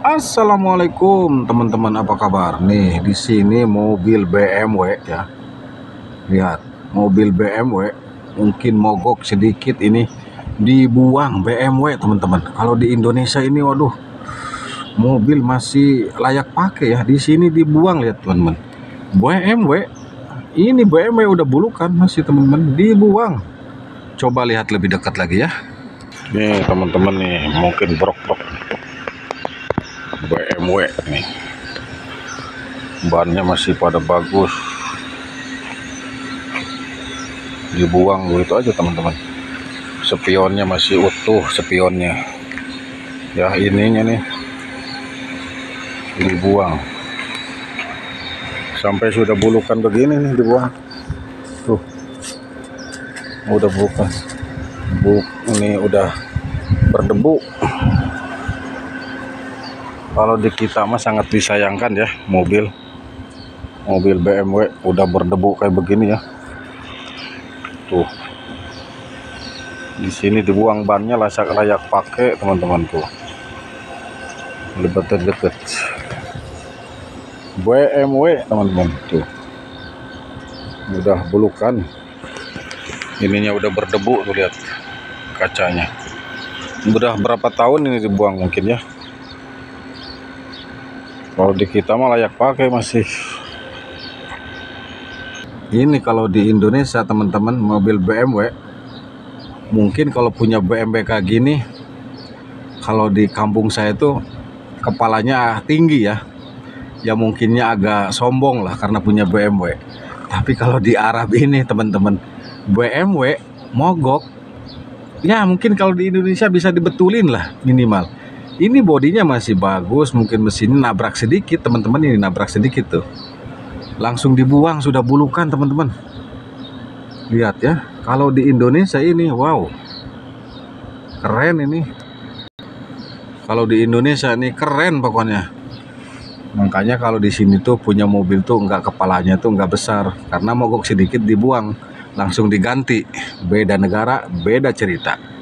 Assalamualaikum teman-teman, apa kabar? Nih di sini mobil BMW ya. Lihat, mobil BMW mungkin mogok sedikit ini, dibuang BMW teman-teman. Kalau di Indonesia ini waduh, mobil masih layak pakai ya. Di sini dibuang, lihat teman-teman. BMW ini BMW udah bulukan masih teman-teman, dibuang. Coba lihat lebih dekat lagi ya. Nih teman-teman nih, mungkin brok-brok BMW nih, bannya masih pada bagus, dibuang begitu aja teman-teman. Spionnya masih utuh, spionnya ya, ininya nih dibuang sampai sudah bulukan begini nih, dibuang tuh, udah bukan ini udah berdebu. Kalau di kita mah sangat disayangkan ya, mobil BMW udah berdebu kayak begini ya. Tuh, di sini dibuang, bannya layak pakai teman-teman. Tuh, deket BMW teman-teman, tuh udah bulukan, ininya udah berdebu tuh, lihat kacanya. Udah berapa tahun ini dibuang mungkin ya. Kalau di kita mah layak pakai masih. Ini kalau di Indonesia teman-teman, mobil BMW mungkin kalau punya BMW kayak gini, kalau di kampung saya tuh kepalanya tinggi ya, ya mungkinnya agak sombong lah karena punya BMW. Tapi kalau di Arab ini teman-teman, BMW mogok ya, mungkin kalau di Indonesia bisa dibetulin lah minimal. Ini bodinya masih bagus, mungkin mesinnya nabrak sedikit teman-teman, ini nabrak sedikit tuh, langsung dibuang, sudah bulukan teman-teman. Lihat ya, kalau di Indonesia ini wow, keren ini. Kalau di Indonesia ini keren pokoknya. Makanya kalau di sini tuh punya mobil tuh nggak, kepalanya tuh nggak besar, karena mogok sedikit dibuang, langsung diganti. Beda negara, beda cerita.